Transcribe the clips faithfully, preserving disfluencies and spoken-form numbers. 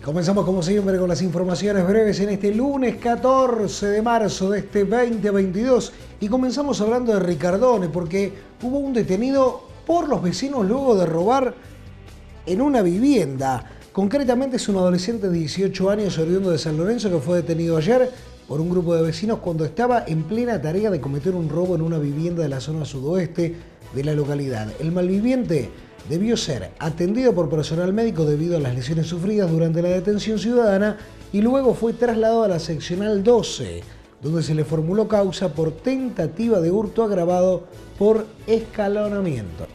Comenzamos como siempre con las informaciones breves en este lunes catorce de marzo de este veinte veintidós y comenzamos hablando de Ricardone porque hubo un detenido por los vecinos luego de robar en una vivienda. Concretamente es un adolescente de dieciocho años oriundo de San Lorenzo que fue detenido ayer por un grupo de vecinos cuando estaba en plena tarea de cometer un robo en una vivienda de la zona sudoeste de la localidad. El malviviente debió ser atendido por personal médico debido a las lesiones sufridas durante la detención ciudadana y luego fue trasladado a la seccional doce, donde se le formuló causa por tentativa de hurto agravado por escalonamiento.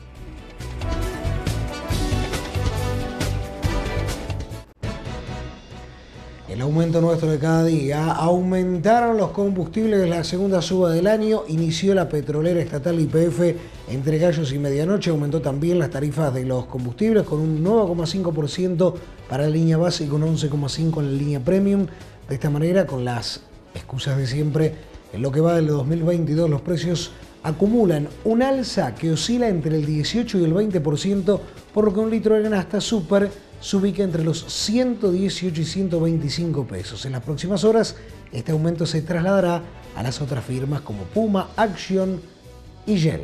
El aumento nuestro de cada día. Aumentaron los combustibles. La segunda suba del año. Inició la petrolera estatal Y P F entre gallos y medianoche. Aumentó también las tarifas de los combustibles con un nueve coma cinco por ciento para la línea base y con once coma cinco por ciento en la línea premium. De esta manera, con las excusas de siempre, en lo que va del dos mil veintidós, los precios acumulan un alza que oscila entre el dieciocho y el veinte por ciento, por lo que un litro de nafta super se ubica entre los ciento dieciocho y ciento veinticinco pesos. En las próximas horas, este aumento se trasladará a las otras firmas como Puma, Action y Shell.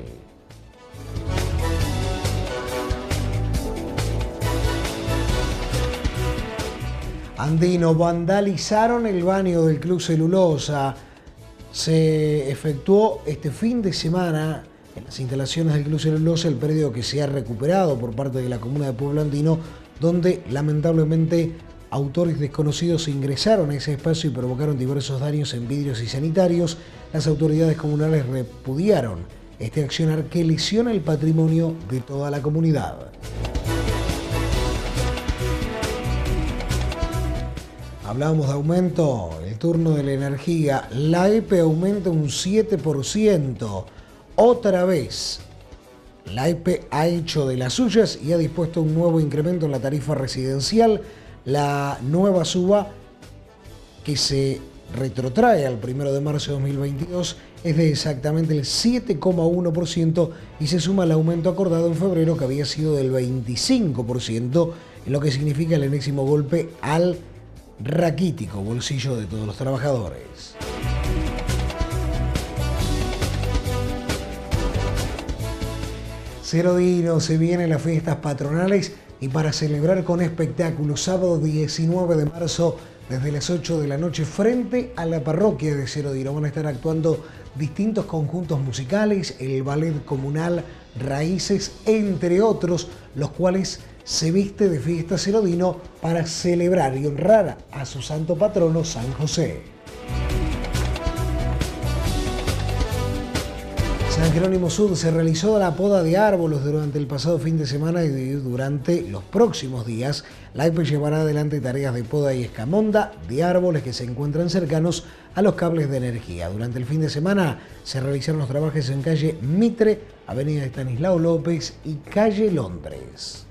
Andino, vandalizaron el baño del Club Celulosa. Se efectuó este fin de semana en las instalaciones del Club Celulosa, el predio que se ha recuperado por parte de la comuna de Pueblo Andino, donde lamentablemente autores desconocidos ingresaron a ese espacio y provocaron diversos daños en vidrios y sanitarios. Las autoridades comunales repudiaron este accionar que lesiona el patrimonio de toda la comunidad. Hablábamos de aumento, el turno de la energía. La E P aumenta un siete por ciento. Otra vez, la E P ha hecho de las suyas y ha dispuesto un nuevo incremento en la tarifa residencial. La nueva suba, que se retrotrae al primero de marzo de dos mil veintidós, es de exactamente el siete coma uno por ciento y se suma al aumento acordado en febrero, que había sido del veinticinco por ciento, en lo que significa el enésimo golpe al raquítico bolsillo de todos los trabajadores. Cerodino, se vienen las fiestas patronales y para celebrar con espectáculos, sábado diecinueve de marzo desde las ocho de la noche frente a la parroquia de Cerodino van a estar actuando distintos conjuntos musicales, el ballet comunal Raíces, entre otros, los cuales se viste de fiesta Cerodino para celebrar y honrar a su santo patrono San José. San Jerónimo Sur se realizó la poda de árboles durante el pasado fin de semana y durante los próximos días la E P llevará adelante tareas de poda y escamonda de árboles que se encuentran cercanos a los cables de energía. Durante el fin de semana se realizaron los trabajos en calle Mitre, avenida Estanislao López y calle Londres.